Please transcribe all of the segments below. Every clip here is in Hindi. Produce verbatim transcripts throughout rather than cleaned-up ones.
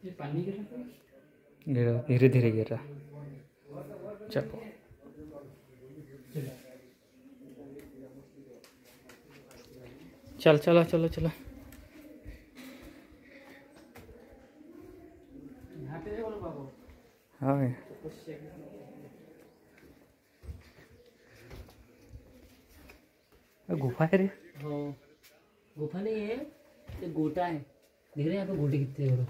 ये पानी गिर रहा है, गिर धीरे धीरे गिर रहा। चलो चल चलो चलो चलो। यहाँ पे बोलो बाबू। हाँ गुफा है रे। हाँ गुफा नहीं है, ये गोटा है। देख रहे हैं यहाँ पे गोटे कितने बड़े।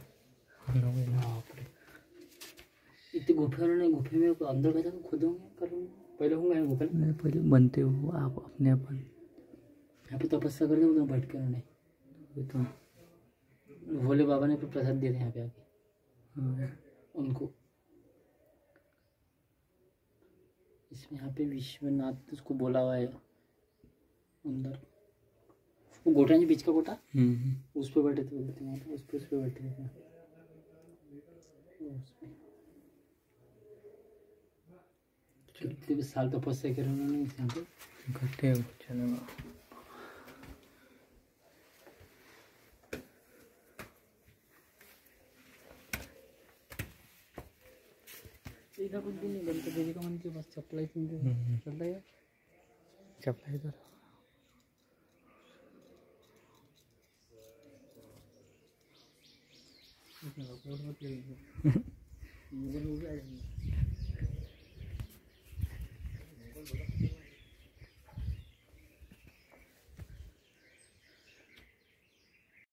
इतने गुफे वाले नहीं, गुफे में अंदर बैठा के खुद होंगे करूँगा पहले होंगे यहाँ गुफे में पहले बनते हो आप अपने अपन यहाँ पे तपस्या करते हैं बैठ कर उन्हें तो भोले बाबा ने प्रसाद दिए थे यहाँ पे आके उनको। इसमें यहाँ पे विश्वनाथ उसको बोला हुआ है अंदर। वो गोटा नहीं, बीच का गोटा, उस पे बैठे थे बोलते हैं, उस पे उस पे बैठे थे कितने साल तपस्या कर उन्होंने यहाँ पे करते चलो। इधर कुछ भी नहीं बनता, देवी का मंदिर बस चप्पल ही चल रहा है, चप्पल इधर